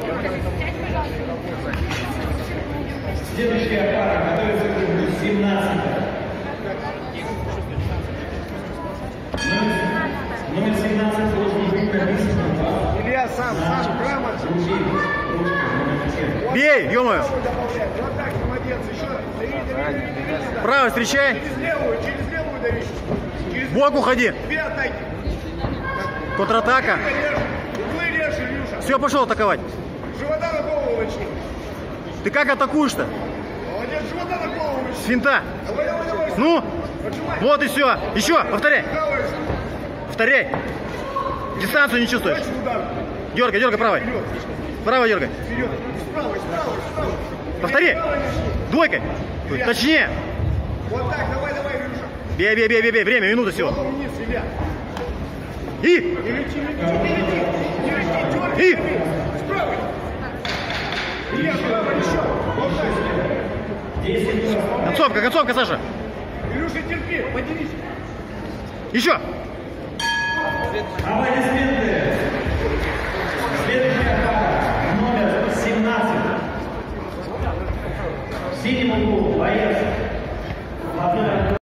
Следующая пара готовится к кругу 17. Номер 17 должен быть прописан. Илья, сам грамотно. Бей, ё-моё. Вот так, молодец, еще. Дави. Право встречай. Через левую дави. Бок уходи. Две атаки. Контратака. Углы режь, Илюша. Все, пошел атаковать. Живота на голову начни. Ты как атакуешь-то? Молодец, живота на голову начни. С финта. Давай. Ну, Отжимай. вот и все. Еще, повторяй. Правая же. Повторяй. Дистанцию не чувствуешь. Точно удар. Дергай правой. Вперед. Правой дергай. Вперед. Справа. Повтори. Правой начни. Двойкой. Точнее. Вот так, давай, Илюша. Бей. Время, минута всего. Голову вниз, Илья. И. Не лети, И. дергай. Справа. Илья, справа, еще. Вот так. Концовка, Саша. Илюша, терпи, поделись. Еще. Аплодисменты. Следующая пара. Номер 17. В синем углу боец.